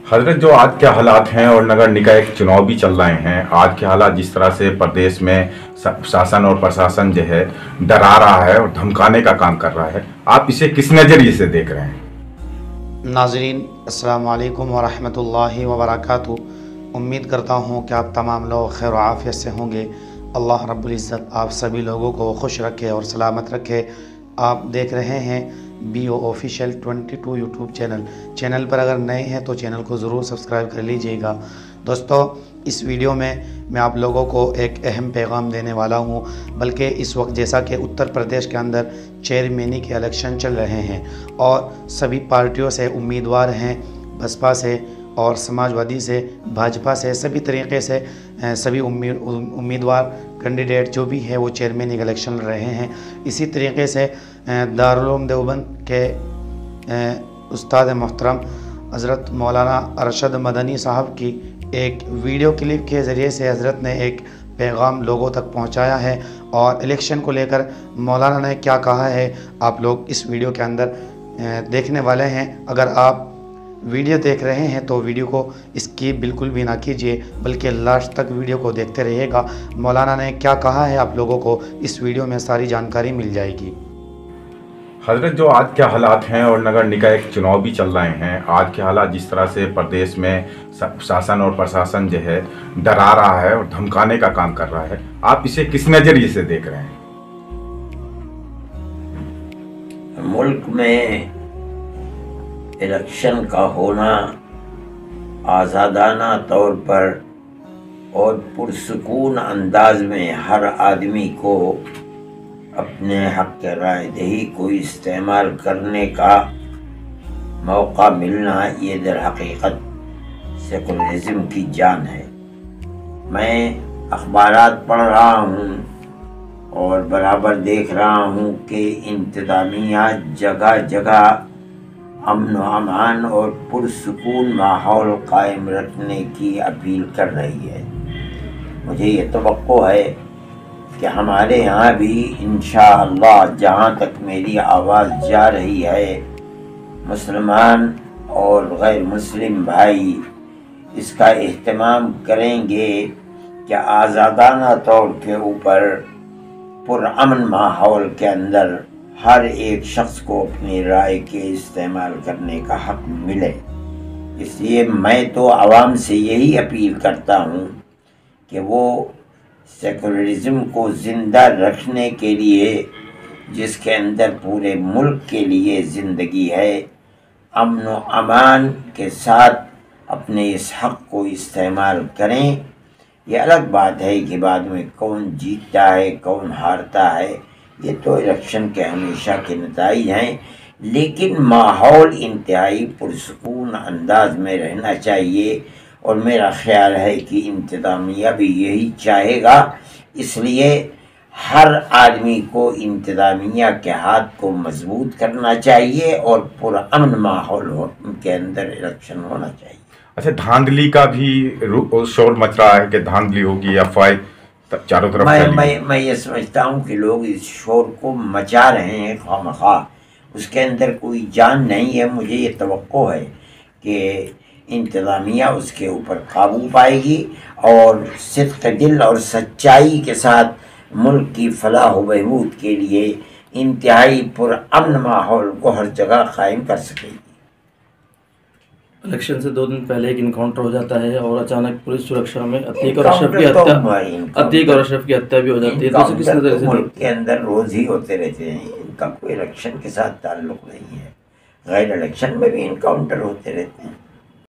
हज़रत, जो आज के हालात हैं और नगर निकाय के चुनाव भी चल रहे हैं, आज के हालात जिस तरह से प्रदेश में शासन और प्रशासन जो है डरा रहा है और धमकाने का काम कर रहा है, आप इसे किस नज़रिए से देख रहे हैं? नाज़रीन, अस्सलाम वालेकुम व रहमतुल्लाहि व बरकातुहू। उम्मीद करता हूँ कि आप तमाम लोग खैर व आफ़ियत से होंगे। अल्लाह रब्बुल इज़्ज़त आप सभी लोगों को खुश रखे और सलामत रखे। आप देख रहे हैं BO ऑफिशियल 22 यूट्यूब चैनल पर अगर नए हैं तो चैनल को ज़रूर सब्सक्राइब कर लीजिएगा। दोस्तों, इस वीडियो में मैं आप लोगों को एक अहम पैगाम देने वाला हूं, बल्कि इस वक्त जैसा कि उत्तर प्रदेश के अंदर चेयरमैनी के इलेक्शन चल रहे हैं और सभी पार्टियों से उम्मीदवार हैं, बसपा से और समाजवादी से, भाजपा से, सभी तरीक़े से सभी उम्मीदवार कैंडिडेट जो भी है वो चेयरमैन के इलेक्शन लड़ रहे हैं। इसी तरीके से दारुल उलूम देवबंद के उस्ताद मोहतरम हज़रत मौलाना अरशद मदनी साहब की एक वीडियो क्लिप के ज़रिए से हज़रत ने एक पैगाम लोगों तक पहुंचाया है और इलेक्शन को लेकर मौलाना ने क्या कहा है आप लोग इस वीडियो के अंदर देखने वाले हैं। अगर आप वीडियो देख रहे हैं तो वीडियो को स्किप बिल्कुल भी ना कीजिए, बल्कि लास्ट तक वीडियो को देखते रहिएगा। मौलाना ने क्या कहा है आप लोगों को इस वीडियो में सारी जानकारी मिल जाएगी। हज़रत, जो आज के हालात हैं और नगर निकाय के चुनाव भी चल रहे हैं, आज के हालात जिस तरह से प्रदेश में शासन और प्रशासन जो है डरा रहा है और धमकाने का काम कर रहा है, आप इसे किस नज़रिए से देख रहे हैं? मुल्क में इलेक्शन का होना आज़ादाना तौर पर और पुरसुकून अंदाज में हर आदमी को अपने हक़ राय दही को इस्तेमाल करने का मौका मिलना, ये दर हकीकत सेकुलरिज़म की जान है। मैं अखबारात पढ़ रहा हूँ और बराबर देख रहा हूँ कि इंतज़ामिया जगह जगह अमन व अमान और पुरसुकून माहौल कायम रखने की अपील कर रही है। मुझे ये तवक्को है कि हमारे यहाँ भी इंशाअल्लाह, जहाँ तक मेरी आवाज़ जा रही है, मुसलमान और गैर मुस्लिम भाई इसका एहतमाम करेंगे कि आज़ादाना तौर के ऊपर पुरअमन माहौल के अंदर हर एक शख्स को अपनी राय के इस्तेमाल करने का हक़ मिले। इसलिए मैं तो आवाम से यही अपील करता हूँ कि वो सेकुलरिज़म को ज़िंदा रखने के लिए, जिसके अंदर पूरे मुल्क के लिए ज़िंदगी है, अमन व अमान के साथ अपने इस हक़ को इस्तेमाल करें। ये अलग बात है कि बाद में कौन जीतता है कौन हारता है, ये तो इलेक्शन के हमेशा के नताइज हैं, लेकिन माहौल इंतहाई पुरसुकून अंदाज में रहना चाहिए और मेरा ख्याल है कि इंतज़ामिया भी यही चाहेगा। इसलिए हर आदमी को इंतज़ामिया के हाथ को मजबूत करना चाहिए और पुरअमन माहौल के अंदर इलेक्शन होना चाहिए। अच्छा, धांधली का भी शोर मच रहा है कि धांधली होगी, अफवाह चारों तरफ मैं ये समझता हूँ कि लोग इस शोर को मचा रहे हैं खामखा, उसके अंदर कोई जान नहीं है। मुझे ये तवक्को है कि इंतज़ामिया उसके ऊपर काबू पाएगी और सिद्क़ दिल और सच्चाई के साथ मुल्क की फलाह व बहबूद के लिए इंतहाई पुरअमन माहौल को हर जगह कायम कर सकेगी। इलेक्शन से 2 दिन पहले एक इनकाउंटर हो जाता है और अचानक पुलिस सुरक्षा में अतीक और अशरफ की हत्या भी हो जाती है। तो किस नज़र से मुल्क के अंदर रोज़ ही होते रहते हैं, इनका कोई इलेक्शन के साथ ताल्लुक़ नहीं है। गैर इलेक्शन में भी इनकाउंटर होते रहते हैं।